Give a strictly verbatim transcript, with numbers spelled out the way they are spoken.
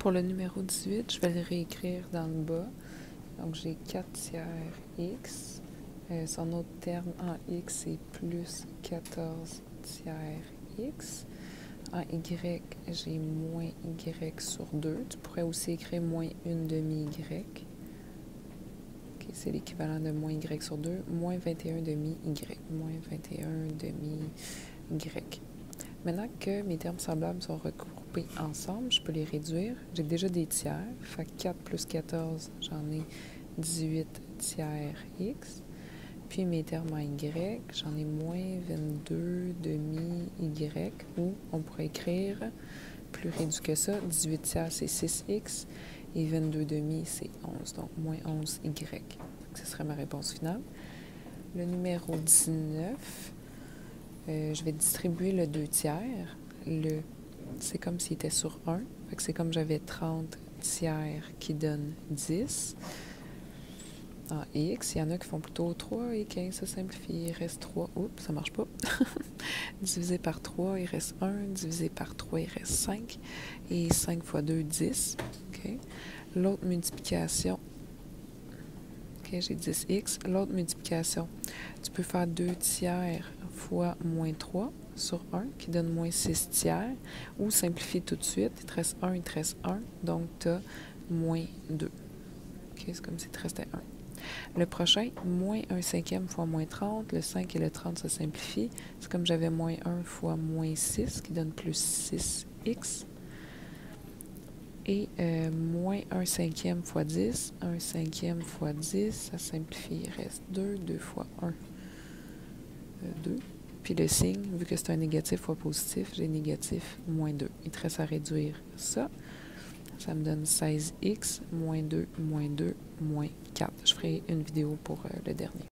Pour le numéro dix-huit, je vais le réécrire dans le bas. Donc, j'ai quatre tiers x. Euh, son autre terme en x, c'est plus quatorze tiers x. En y, j'ai moins y sur deux. Tu pourrais aussi écrire moins une demi-y. Okay, c'est l'équivalent de moins y sur deux. Moins vingt et un demi-y. Moins vingt et un demi-y. Maintenant que mes termes semblables sont regroupés ensemble, je peux les réduire. J'ai déjà des tiers. Fait que quatre plus quatorze, j'en ai dix-huit tiers x. Puis mes termes en y, j'en ai moins vingt-deux demi-y. Ou on pourrait écrire plus réduit que ça. dix-huit tiers, c'est six x. Et vingt-deux demi, c'est onze. Donc moins onze y. Ce serait ma réponse finale. Le numéro dix-neuf... Euh, je vais distribuer le deux tiers. Le, c'est comme s'il était sur un. Fait que c'est comme j'avais trente tiers qui donne dix. En x, il y en a qui font plutôt trois et quinze, ça simplifie. Il reste trois. Oups, ça marche pas. Divisé par trois, il reste un. Divisé par trois, il reste cinq. Et cinq fois deux, dix. Okay. L'autre multiplication... OK, j'ai dix x. L'autre multiplication, tu peux faire deux tiers fois moins trois sur un, qui donne moins six tiers, ou simplifier tout de suite. Il te reste un, il te reste un, donc tu as moins deux. OK, c'est comme s'il te restait un. Le prochain, moins un cinquième fois moins trente. Le cinq et le trente se simplifient. C'est comme j'avais moins un fois moins six, qui donne plus six x. Et euh, moins un cinquième fois dix. un cinquième fois dix, ça simplifie. Il reste deux. deux fois un, euh, deux. Puis le signe, vu que c'est un négatif fois positif, j'ai négatif moins deux. Il te reste à réduire ça. Ça me donne seize x, moins deux, moins deux, moins quatre. Je ferai une vidéo pour euh, le dernier.